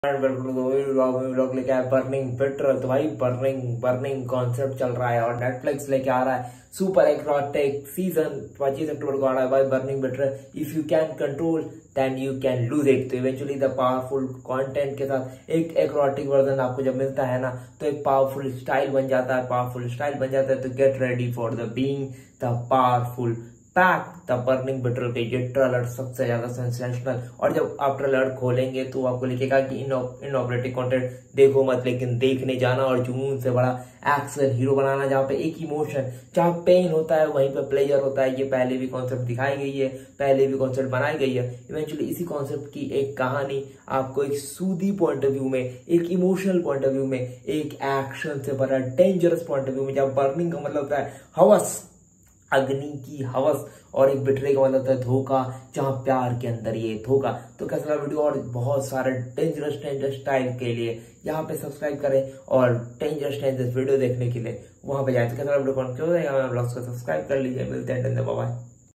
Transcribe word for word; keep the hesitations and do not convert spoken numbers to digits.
लोग लेके आए बर्निंग बिटर। तो भाई बर्निंग बर्निंग कॉन्सेप्ट चल रहा है और नेटफ्लिक्स लेके आ रहा है सुपर एक्रोटिक सीजन पच्चीस अक्टूबर को आ रहा है भाई burning bitter. If you can control then you can lose it. तो इवेंचुअली द पावरफुल कंटेंट के साथ एक एक्रोटिक वर्जन आपको जब मिलता है ना तो एक पावरफुल स्टाइल बन जाता है पावरफुल स्टाइल बन जाता है। तो get ready for the being the powerful pack the burning bitter के ये ट्रेलर सबसे ज्यादा सेंसेशनल। और जब आप ट्रेलर खोलेंगे तो आपको लिखेगा कि इनऑपरेटिव कंटेंट देखो मत, लेकिन देखने जाना और जुनून से बड़ा एक्शन हीरो बनाना। जहाँ पे एक इमोशन जहाँ पेन होता है वहीं पे प्लेजर होता है। ये पहले भी कॉन्सेप्ट दिखाई गई है, पहले भी कॉन्सेप्ट बनाई गई है। इवेंचुअली इसी कॉन्सेप्ट की एक कहानी आपको एक सूदी पॉइंट ऑफ व्यू में, एक इमोशनल पॉइंट ऑफ व्यू में, एक एक्शन से भरा डेंजरस पॉइंट ऑफ व्यू में, जहाँ बर्निंग का मतलब होता है हवस, अग्नि की हवस, और एक बिटरे का मतलब है धोखा, जहां प्यार के अंदर ये धोखा। तो कैसा लगा वीडियो और बहुत सारे डेंजरस डेंजरस स्टाइल के लिए यहाँ पे सब्सक्राइब करें और डेंजरस डेंजरस वीडियो देखने के लिए वहां पे जाए। तो कैसा वीडियो कौन क्यों रहेगा, मैं ब्लॉग्स को सब्सक्राइब कर लीजिए। मिलते हैं, बाय।